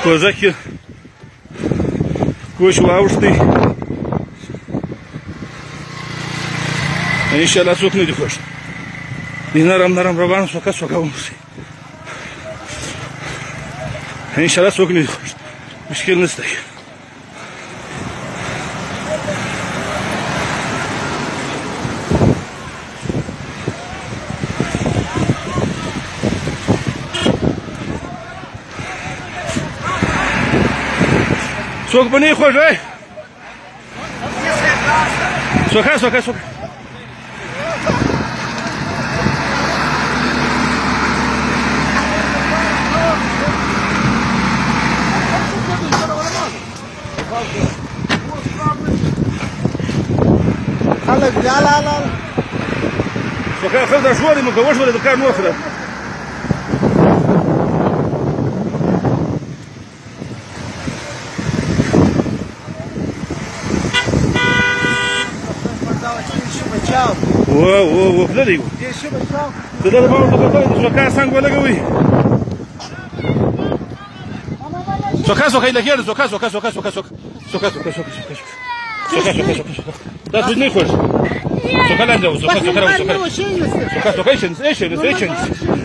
kozaki košių aukštai. إن شاء الله سوق ندي خوش نرم روان سوق ونصي إن شاء الله سوق ندي خوش مشكلة نستحي سوق بني خوش اي سوق خلك لا سوكا خذ شوالي ما كوش ولا دكان موفر و بلدي ده ما هو سوكا سانغ ولا قوي سوكا إلى كده سوكا ده بدني خوش سوكا لا سوكا ايش